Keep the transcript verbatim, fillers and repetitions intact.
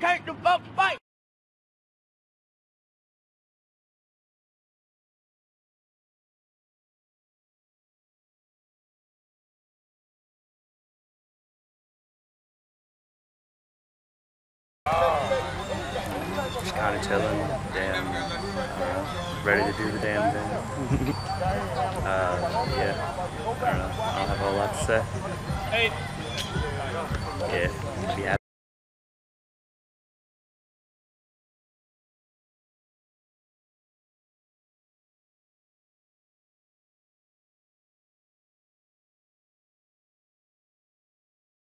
take the fuck fight. Just kind of chilling, damn, uh, ready to do the damn thing. uh, yeah, I don't know, I don't have a whole lot to say. Yeah, be happy.